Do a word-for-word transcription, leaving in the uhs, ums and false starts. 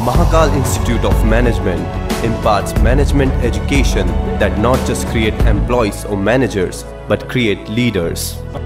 Mahakal Institute of Management imparts management education that not just create employees or managers, but create leaders.